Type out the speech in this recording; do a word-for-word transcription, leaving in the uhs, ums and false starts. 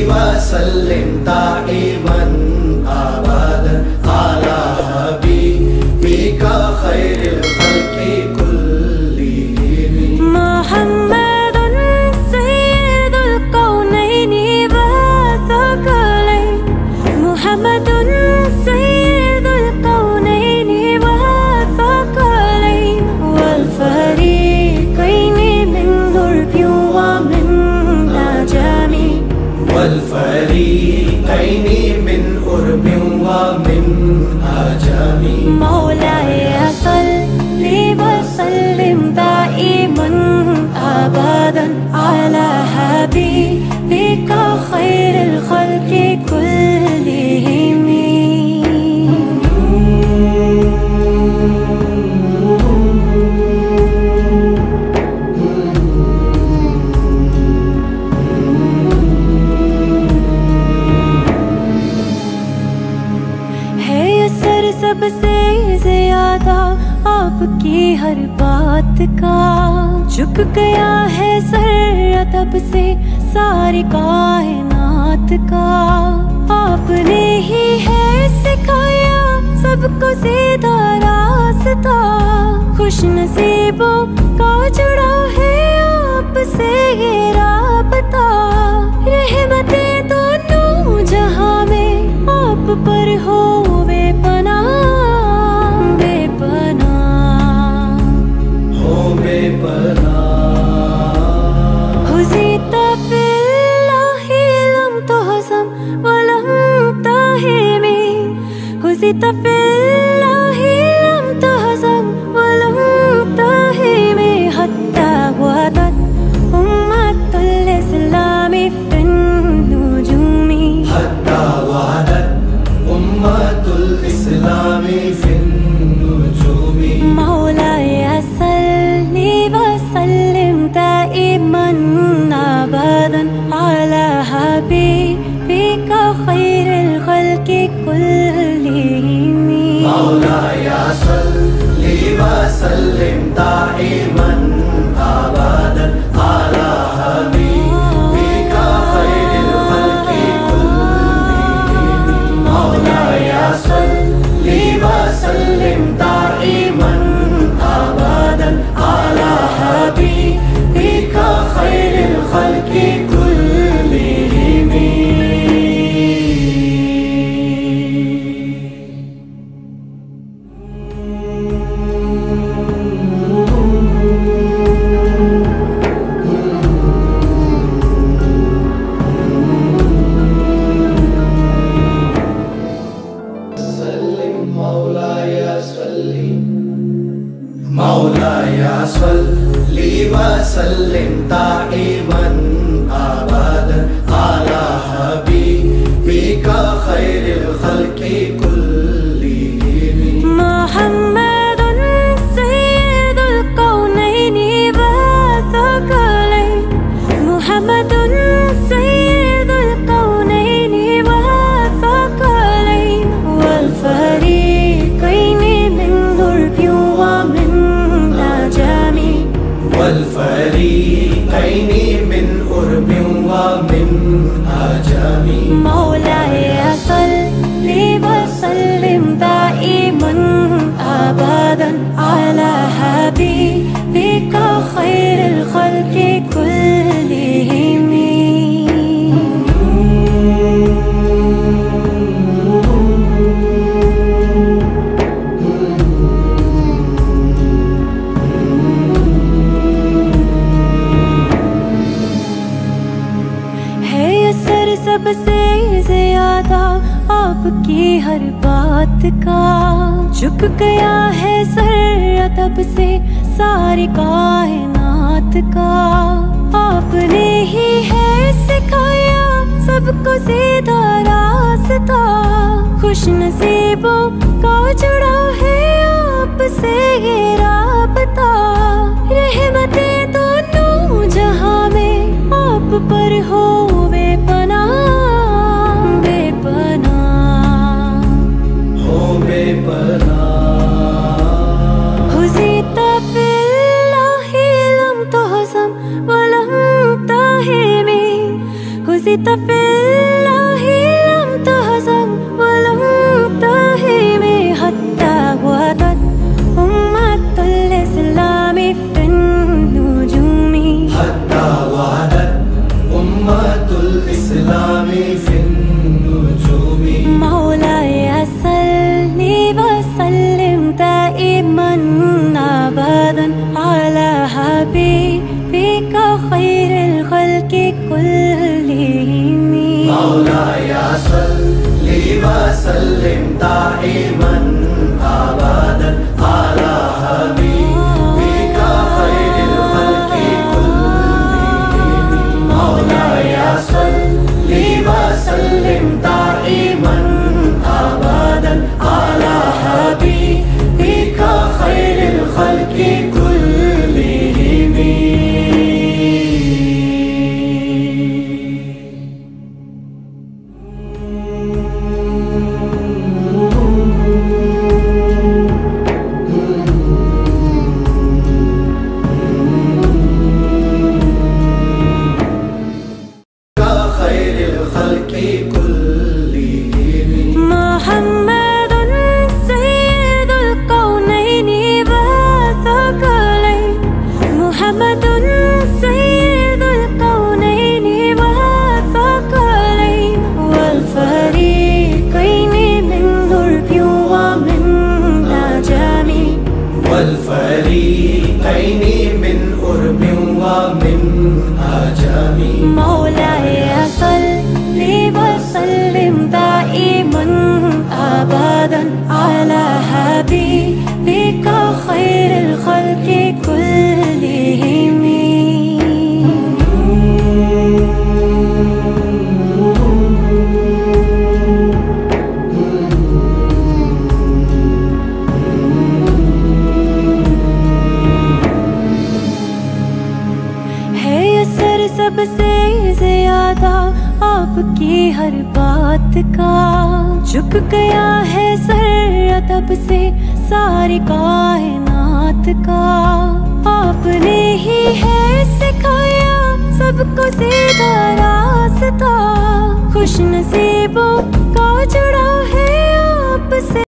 वसल्लिम दाइमन अबदन अला हबीबिका खैरिल खल्क़ि कुल्लिहिम। मुहम्मदुन सय्यिदुल कौनैनि व सकलैन, मुहम्मदुन सय्यिदुल कौनैनि व सकलैन, वल फरीक़ैनि मिन उर्बिन व मिन अजमी, वल फरीक़ैनि मिन उर्बिन व मिन अजमी। मौलाया सल्लि व सल्लिम दाइमन अबदन अला हबीबिका खैरिल खल्क़ि कुल्लिहिम। है असर सबसे ज्यादा आपकी हर बात का, झुक गया है सर अदब से सारी कायनात का। आपने ही है सिखाया सबको सीधा रास्ता, खुश नसीबों का जुड़ा है आपसे ये राबता। रहमतें दोनों जहां में आप पर हो बेपनाह, बेपनाह हो बेपनाह। हुज़ीता फ़िल्लाहि लम तुहज़म व लम ताहिमी, हुज़ीता फ़िल्लाहि लम तुहज़म व लम ताहिमी, हत्ता वदत उम्मतुल इस्लामी फ़िन नुजूमी, हत्ता वदत उम्मतुल इस्लामी फ़िन नुजूमी। मौलाया सल्लि व सल्लिम दाइमन अबदन अला हबीबिका खैरिल खल्क़ि कुल्लिहिम। मौलाया सल्लि व सल्लिम दाइमन अबदन अला हबीबिका खैरिल खल्क़ि कुल्लिहिम। मौलाया सल्लि व सल्लिम दाइमन अबदन अला हबीबिका खैरिल खल्क़ि कुल्लिहिम। मौलाया सल्लि मौलाया सल्लि व सल्लिम दाइमन अबदन अला हबीबिका खैरिल खल्क़ि कुल्लिहिम। मुहम्मदुन सय्यिदुल कौनैनि व सकलैन, मुहम्मदुन सय्यिदुल कौनैनि व सकलैन, वल फरीक़ैनि मिन उर्बिन व मिन अजमी, वल फरीक़ैनि मिन उर्बिन व मिन अजमी। मौलाया सल्लि व सल्लिम दाइमन अबदन अला हबीबिका खैरिल खल्क़ि कुल्लिहिम। है असर सबसे ज्यादा आपकी हर बात का, झुक गया है सर अदब से सारी कायनात का। आपने ही है सिखाया सबको सीधा रास्ता, खुश नसीबों का जुड़ा है आपसे ये राबता। रहमतें दोनों जहां में आप पर हो बेपनाह, बेपनाह हो बेपनाह। हुज़ीता फ़िल्लाहि लम तुहज़म व लम ताहिमी, हुज़ीता फ़िल्लाहि सल्लिम दाइमन अबदन अला हबीबिका खैरिल खल्क़ि कुल्लिहिम मौलाया सल्लि व सल्लिम दाइमन अबदन अला हबीबिका खैरिल खल्क़ि कुल्लिहिम। वल्फरीक़ैनि मिन उर्बिन व मिन अजमी मौलाया सल्लि व सल्लिम दाइमन अबदन अला हबीबिका खैरिल खल्क़ि कुल्लिहिम। सबसे ज्यादा आपकी हर बात का झुक गया है सर अदब से सारी कायनात का। आपने ही है सिखाया सबको सीधा रास्ता खुश नसीबों का